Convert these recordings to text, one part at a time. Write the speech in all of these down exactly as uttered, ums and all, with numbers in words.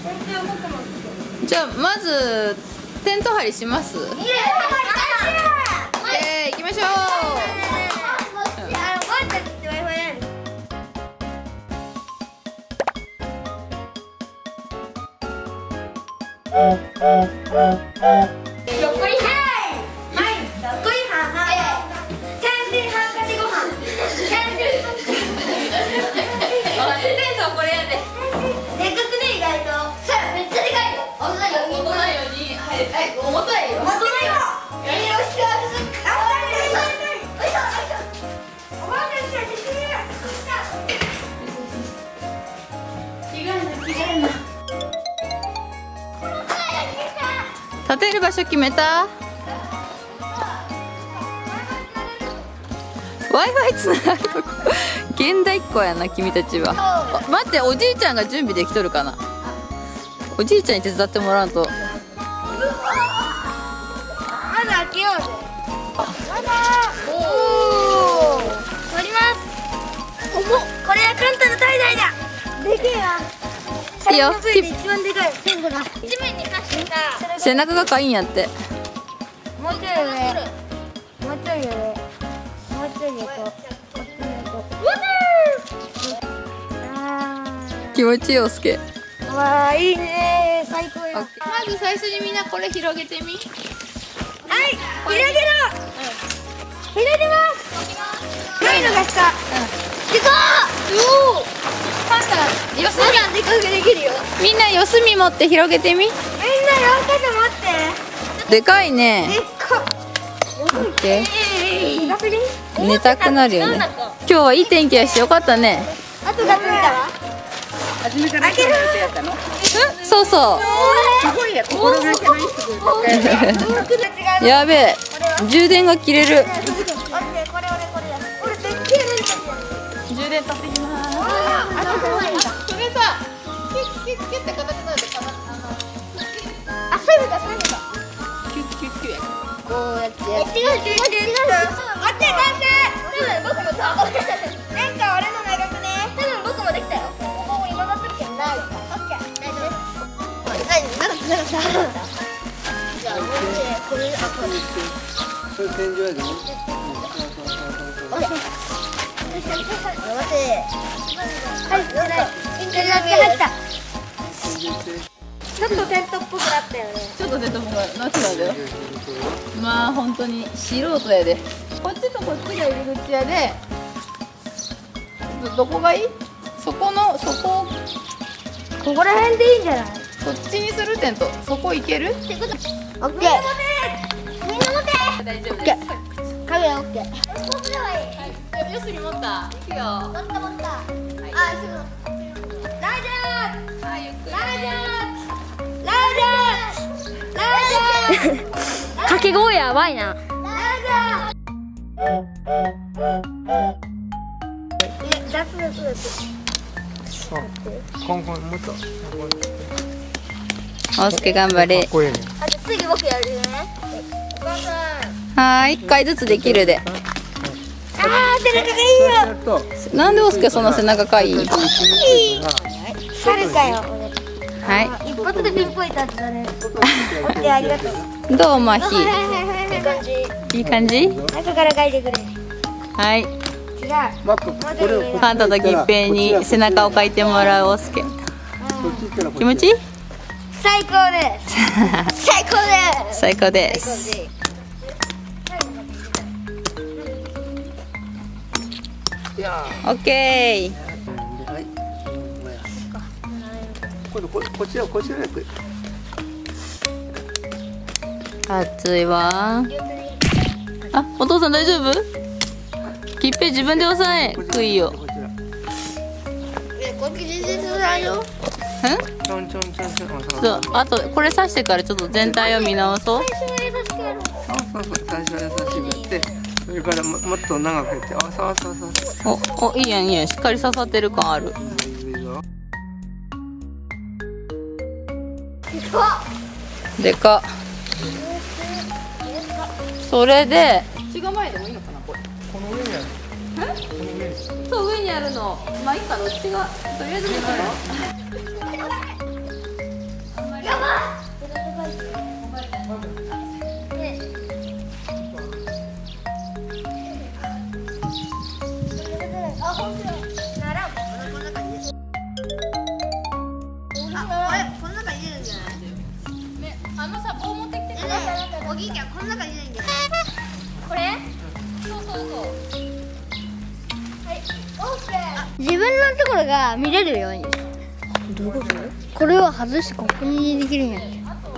じゃあまずテント張りします。えー、行きましょう。立てる場所決めた？ Wi-Fi つながるとこ現代っ子やな君たちは。待って、おじいちゃんが準備できとるかな。おじいちゃんに手伝ってもらうと。 まだ開けようぜ。まだおお取ります。こここれはカンタの滞在だ。でけえな。 いいよ。 一番でかい。ほら地面に刺してさ、 背中がかいんやって。 もうちょい上、もうちょい上、もうちょい横、こっちの横。 気持ちいいよ、すけ。 わあ、いいね、最高や。 まず最初にみんなこれ広げてみ。 はい、広げろ。広げます。はい、のが下。でかー。おお。パンダ、四隅でかくできるよ。 みんな四隅持って広げてみ。みんな四箇所持って。 でかいね。 でっか。 オッケー。 えー、 寝たくなるよね。今日はいい天気やしよかったね。 あとがついたわ。 初めから開けるってやったの？ そうそう。 すごいや、心がけのいい人ばっかりだ。 やべえ、充電が切れる。充電取ってきます。それさ、キュッキュッキュッって形になるとかな。 あ、そういうのか、そういうのか。 キュッキュッキュッや。 こうやってやって。違う違う違う。待って待って。僕もさ、なんか俺の長くね。多分僕もできたよ。ここも今だったけどない。オッケー。大丈夫。何？長く長くさ。じゃあこれあこれ。 それ天井やで。 オッケー。待って。はい、入った。ちょっとテントっぽくなったよね。 ちょっと出たもんがなってたよ。まあ本当に素人やで。こっちとこっちが入り口やで。ど, どこがいい？そこのそこ。 ここら辺でいいんじゃない？ そっちにするテント。そこ行ける？ オッケー。みんな持て。みんな持て。 大丈夫。 オッケー。カメラオッケー。こっちではいい。 よすり持った。行くよ。 持った持った。あ、すぐ。ライダー。 はい、ゆっくり。 ライダー。ライダー。掛け声やばいな。ライダー。え、出す出す出す。 そう。コンコンもっと。 おすけ頑張れ。 かっこいいね。 あ、じゃあ次僕やるね。お母さん。 はーい、一回ずつできるで。 あー、背中がいいよ。 なんでおすけそんな背中かいい？ 猿かよ。 はい。 一発でピンポイントだったね。オッケー、ありがとう。 どうまひ。 いい感じ。 いい感じ？ 中から書いてくれ。 はい。 違う。 マック、これを。 カンタとギッペイに背中を描いてもらうおすけ。気持ちいい？ 最高です。最高です。 最高です。オッケー。 はい。今度ここちらこちらへ来る。 暑いわ。あ、お父さん大丈夫？ギッペイ自分で押さえ。くいよ。 こちら。 え、こっち全然そうだよ。 ん？ ちょんちょんちょんちょん。 そう、あとこれ刺してからちょっと全体を見直そう。 最初は優しくやろう。 そうそうそう、最初は優しくやって、それからももっと長くやって、あ、そうそうそうそう。 お、お、いいやんいいやん、しっかり刺さってる感ある。 いいぞ。 でかっ。それで違う前でもいいのかなこれ。 この上にある。 え？ この上に。 そう上にあるの。まあいいかどっちがとりあえず見たら。 おぎいちゃんこんな感じないんだよ。これ？そうそうそう。はい。オッケー。自分のところが見れるように。どういうこと？これを外してここにできるんやって。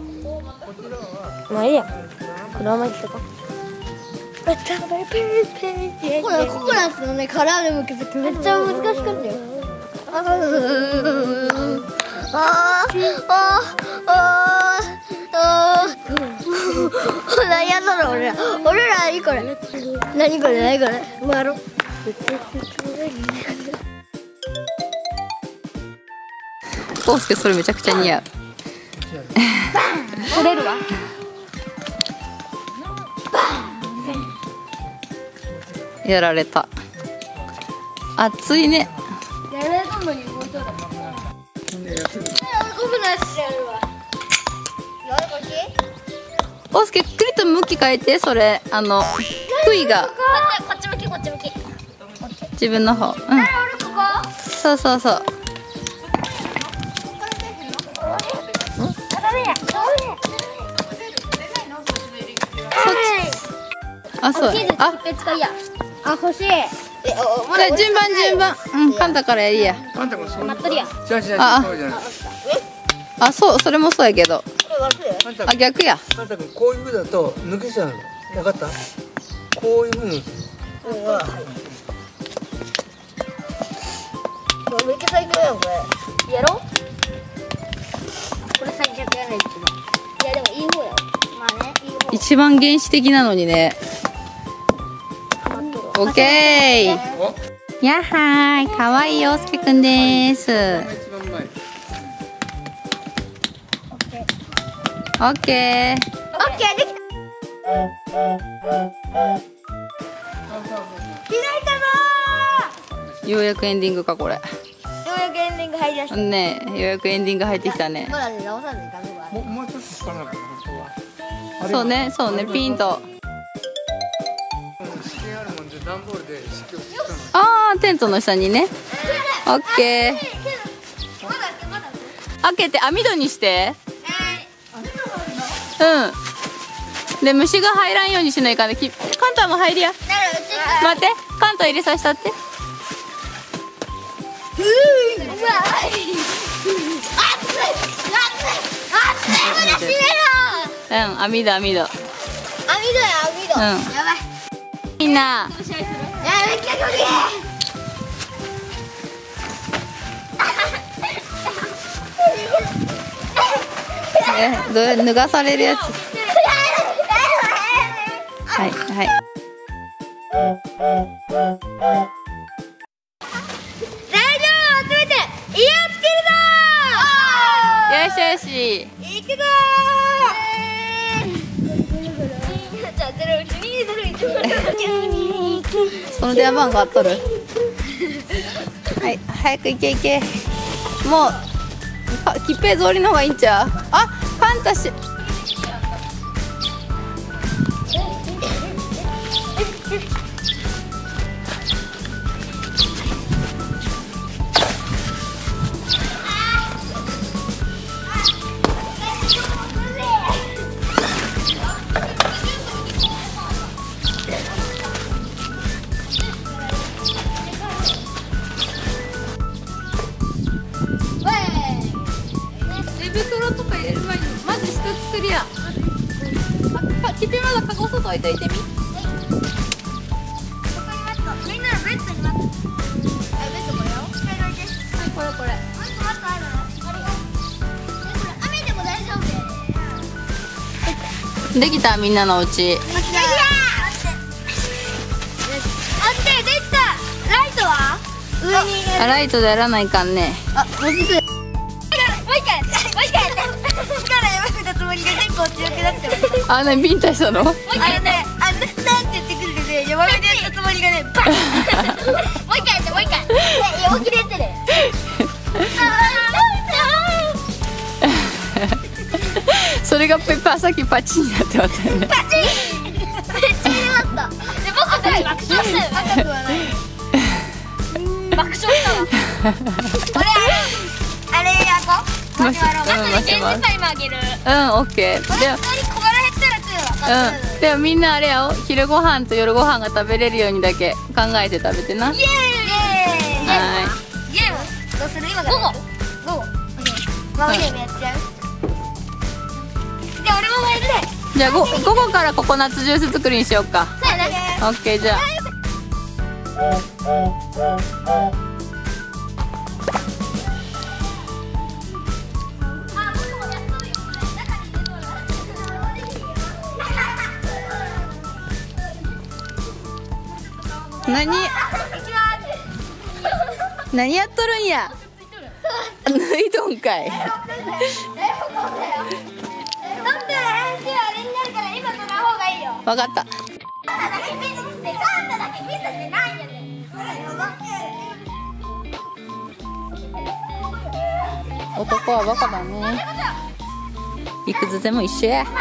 まあいいや。このままいっとこう。これココナッツのねカラーで向けてめっちゃ難しかったよ。あああああ何やったの俺ら俺ら何これ何これ何これ回ろう。 コウスケそれめちゃくちゃ似合う。 取れるわ。 やられた。熱いね。 やられたのにもうちょっと。ココナッツやるわ。よし。 コウスケくりと向き変えて、それあの杭がこっち向きこっち向き。 自分の方。うん。 俺ここ。 そうそうそう。あ、そう。あ、 あ、欲しい。え、お、 じゃあ順番順番。うん、カンタからやりや。 カンタ君そういう待っとるやん。 違う違う違うあそうじゃない。 あ、そう、それもそうやけど。あ、 カンタ君逆や。 カンタ君こういう風だと抜けちゃうの。分かった？こういう風に。 うん、はい。めっちゃ最強やんこれ。やろ？これ最弱やね一番。いやでもいい方や。まあね、いい方。 一番原始的なのにね。オッケー。 お、 やっはーい、かわいい陽介くんです。 一番うまい。 オッケー。 オッケーできた。開いたぞようやくエンディングかこれ。 ー。ようやくエンディング入りました。 ねえ、ようやくエンディング入ってきたね。 まだね直さないとダメだ。 もうもうちょっとつかなかったここは。 そうね、そうね、ピンと。 湿気あるもんで段ボールで湿気を吸ったの。 あー、テントの下にね。オッケー。 まだまだ。 開けて網戸にして。 はうん。で、虫が入らんようにしないかんね。きカンタも入りや。 い。なるうち。 待って、カンタ入れさせたって。 うわ。熱い。熱い。熱い。ほら閉めろ。 うん、網戸網戸。 網戸や網戸。 うんやばい。 みんな。 いやめっちゃかけ。 え、どう脱がされるやつ。はいはい。 材料を集めて家を作るぞよしよし。 ー。行くぞー。じゃあゼロ一二ゼロ一その電話番号あっとる。はい、早く行け行け。もうか切符通りの方がいいんちゃう。あ、カンタし。寝袋とか入れる前にまず下作りや。あ、切符まだカゴ外置いといてみ。 みんなのベッドに待って。あ、ベッドこれよ。使いどいて。 はい、これこれ。 もっともっとあるの。あれが。え、これ雨でも大丈夫やね。 できた、みんなのお家。 できた。あってできた。ライトは？上に入れる。 あ、ライトでやらないかんね。 あ、もう一回。もう一回やって。もう一回やって。力やめたつもりが結構強くなってます。 あ、なにビンタしたの。 あのね、あんなって言ってくるんで、弱めでやったつもりがね、バン。もう一回やって、もう一回。え、弱気でやってね。 それがペッパーさっきパチンになってまったよね。 パチン。めっちゃ入れました。で、僕は爆笑したよ。赤くはない。爆笑したわ。これあれ、あれやこう。マシュマロ。 うん、マシュマロ。 今あげる。 うん、オッケー。でもこれ小腹減ってる。 うんでもみんなあれやお昼ご飯と夜ご飯が食べれるようにだけ考えて食べてな。 イエーイ。 はゲームどうする？今から午後午後ママゲームやっちゃう。じゃあ俺もやるね。 いじゃあご午後からココナッツジュース作りにしようか。 そうやね。 オッケーじゃあ何何やっとるんや。脱いどんかい。 だって編集はあれになるから今撮らん方がいいよ。 わかった。 カンタだけピザってカンタだけピザってないよね。 男はバカだね。いくつでも一緒や。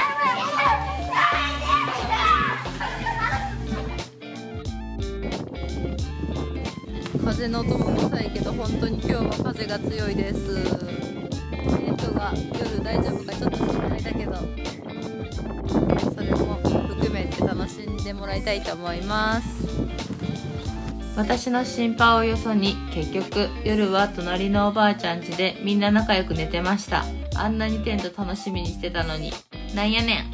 風の音もうるさいけど本当に今日は風が強いです。テントが夜大丈夫かちょっと心配だけど、それも含めて楽しんでもらいたいと思います。私の心配をよそに結局夜は隣のおばあちゃん家でみんな仲良く寝てました。あんなにテント楽しみにしてたのになんやねん。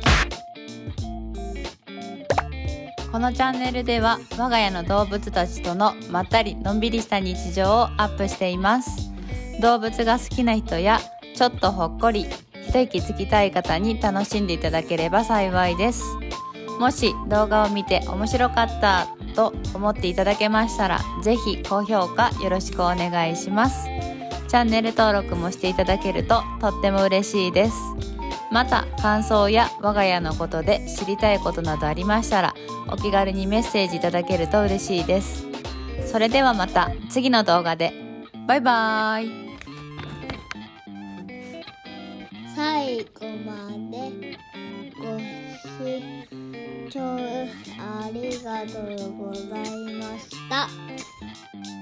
このチャンネルでは我が家の動物たちとのまったりのんびりした日常をアップしています。動物が好きな人やちょっとほっこり一息つきたい方に楽しんでいただければ幸いです。もし動画を見て面白かったと思っていただけましたらぜひ高評価よろしくお願いします。チャンネル登録もしていただけるととっても嬉しいです。また感想や我が家のことで知りたいことなどありましたらお気軽にメッセージいただけると嬉しいです。それではまた次の動画で。バイバーイ。 最後までご視聴ありがとうございました。